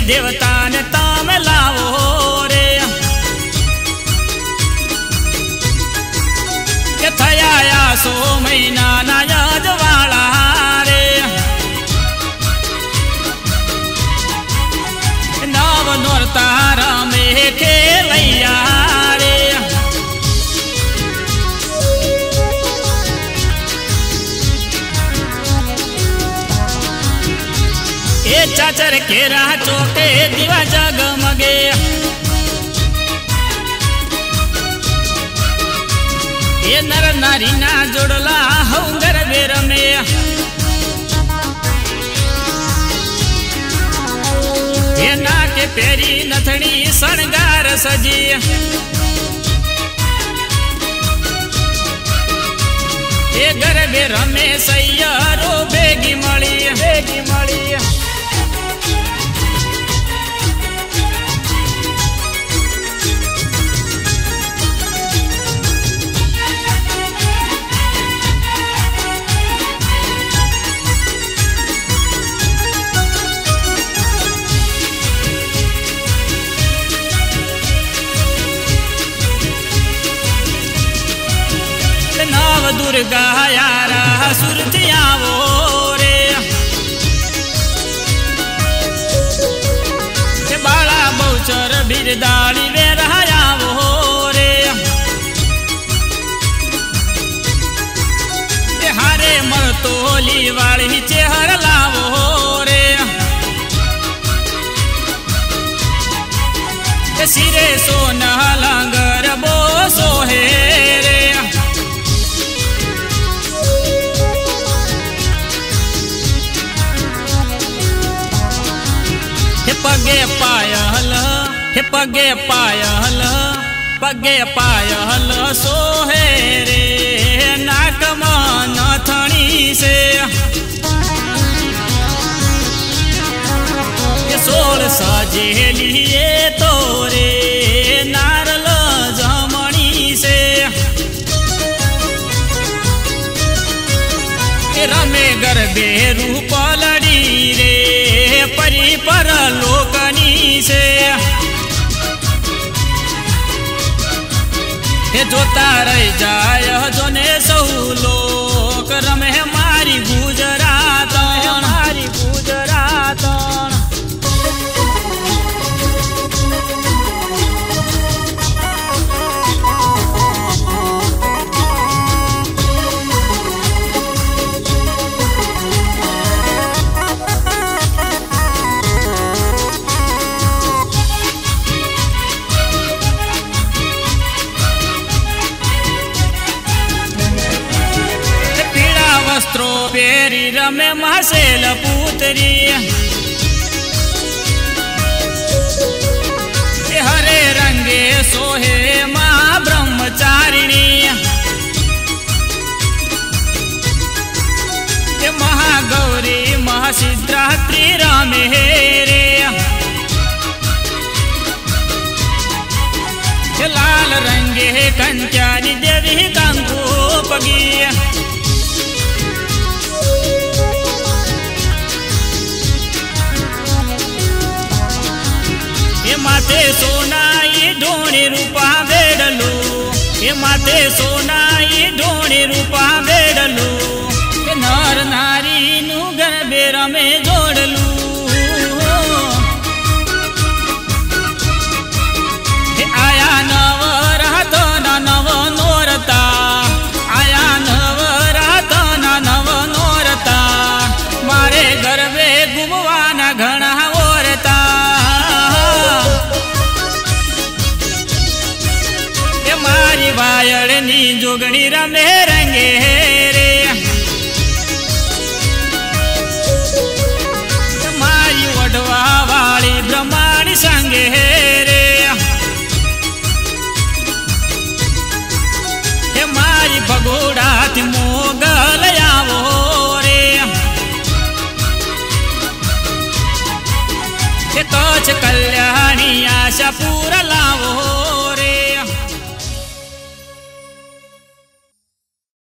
देवता ने ताम लावो रे के थया 100 महीना ना यजवाला रे नव नोरता में खेलैया रे ए चाचर के राह चौके दीवा जगमगे ये नर नारी ना जोड़ला हंगर बेर में ये ना के पेरी नथनी शणगार सजी ये गरबे रमे सैयारो बेगी मળી नव दुर्गा यारा सुरतियावो रे के बाला बहुचर बिरदाड़ी वे रहायावो रे के हारे मरतोली वाली चेहर लावो रे के सिरे सोना लंगर बोसो हे रे पगे पायल सोहे रे नाकमा नथनी से सोल सजेलिए तोरे नारल जमणी से रमे गरबे रूप लड़ी रे परी पर लोकनी से जोता रही जाय जोने सौ लोक रमे मारी गुजरात वस्त्रो पेरी रमे महसेल पुत्री हरे रंगे सोहे माँ ब्रह्मचारिणी महागौरी महासिद्धात्री रमे रे लाल रंगे कंचानी देवी कंकु पगी माथे सोनाई ढोणी रूपा वेडलू ये माथे सोनाई ढोणी रूपा वेडलू नर नारी नु गरबे रमे जोड़लू आया नव रात नव नोरता आया नव रात नव नोरता मारे गरबे घुमवाना घना ओरता मारी वायड़नी जोगणी रमे रंगे रे मारी वडवा वाली ब्रह्माणी संगे रे मारी भगोड़ा थी मोगल आवो रे कल्याणी आशा पूरा लावो।